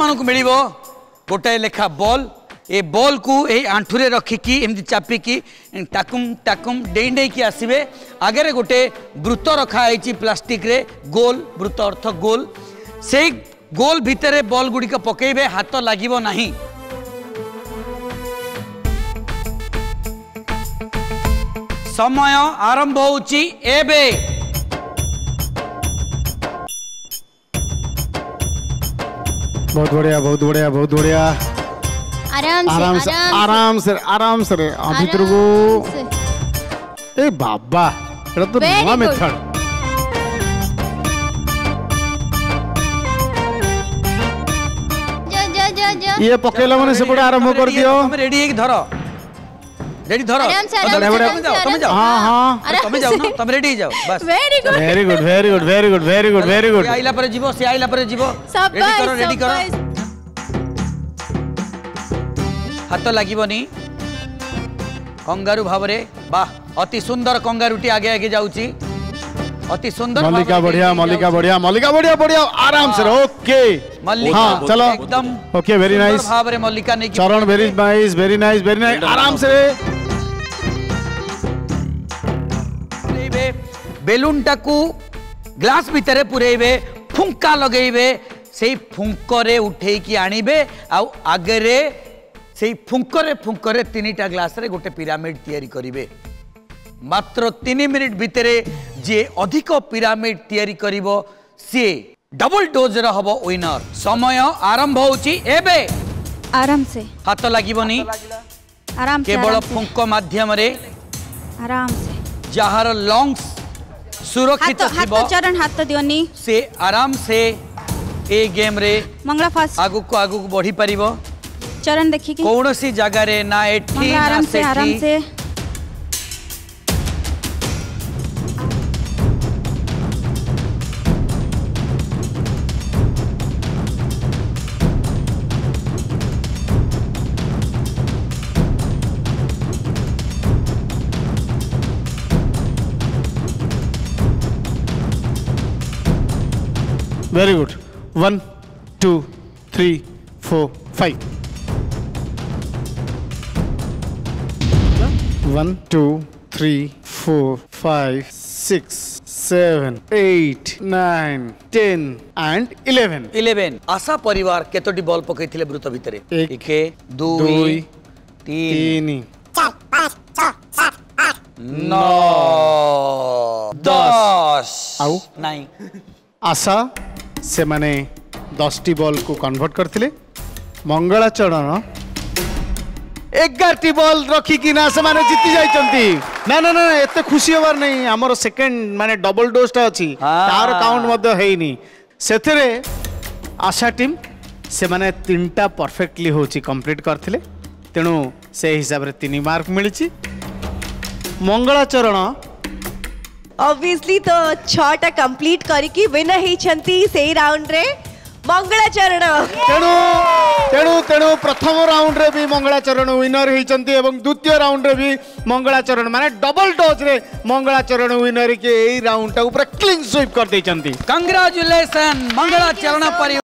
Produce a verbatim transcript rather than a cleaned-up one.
मान को मिलिबो गोटे लेखा बॉल ए बॉल को ए आंठुरे रखिकी एमती चापिकी टाकुम टाकुम डेई डेई की आसबे आगे गोटे वृत्त रखाई प्लास्टिक रे गोल वृत्त अर्थ गोल से गोल भितर बॉल गुड़िक पकेबे हाथ लागिबो नहीं। समय आरंभ होउची एबे बहुत बढ़िया बहुत बढ़िया बहुत बढ़िया आराम से आराम से आराम से आराम से रे अभी तेरे को ए बाबा एटा तो नवा मेथड जो जो जो जो ये पकेला माने से पड़े आरंभ कर दियो। तुम रेडी है कि धरो रेडी धरो आराम से आराम से जाओ तुम जाओ हां हां तुम जाओ ना तुम रेडी जाओ बस very good very good very good very good very good very good आइला पर जीवो से आइला पर जीवो रेडी करो रेडी करो हाथ लागिबनी कंगारू भाव रे वाह अति सुंदर कंगारूटी आगे आगे जाउची अति सुंदर मल्लिका बढ़िया मल्लिका बढ़िया मल्लिका बढ़िया बढ़िया आराम से ओके मल्लिका हाँ चलो एकदम ओके वेरी नाइस भाव रे मल्लिका ने चरण very nice very nice very nice आराम से बेलून टाकू ग्लास भितर पुरेबे फुंका लगेबे से फुंकरे उठे की आनिबे आउ आगरे से फुंकरे फुंकरे तीनटा ग्लास रे गोटे पिरामिड तैयारी करिवे मात्र तीन मिनिट भितर जे अधिक पिरामिड तैयारी करिवो से डबल डोज रे हबो विनर। समय आरंभ होउची एबे आराम से हाथ लागिबनी आराम से केवल फुंक माध्यम रे आराम से जहार लंग्स सुरक्षित हाथ थिबो हाथ चरण हाथ दियोनी से आराम से ए गेम रे मंगला फास्ट आगु को आगु को बढ़ी परिबो चरण देखि के कौन सी जगह रे ना एठी मंगला ना आराम से आराम सेठी से very good one two three four five one two three four five six seven eight nine ten and eleven eleven आशा परिवार केतोटी बॉल पकईथिले वृत्त भितरे एक, एक दुई दुई तीन तीन नौ दस आउ नहीं आशा से माने दस टी बॉल को कन्वर्ट करथिले मंगलाचरण एगार टी बॉल रखिकी ना से माने जीति जाइचंती ना ना ना एते खुशी होबार नहीं हमर सेकंड माने डबल डोजटा अछि तार काउंट मध्य हेइनी सेथरे आशा टीम से माने तीनटा परफेक्टली होची कंप्लीट करथिले तेणु से हिसाब रे तीन मार्क मिलिची मंगलाचरण ऑब्वियसली तो छटा कंप्लीट करिकी विनर ही छंती सेही राउंड रे मंगलाचरण तेणु तेणु तेणु प्रथम राउंड रे भी मंगलाचरण विनर होइचंती एवं द्वितीय राउंड रे भी मंगलाचरण माने डबल डोज रे मंगलाचरण विनर के एई राउंड टा ऊपर क्लीन स्वीप कर देइचंती। कंग्रेचुलेशन मंगलाचरण परिवार।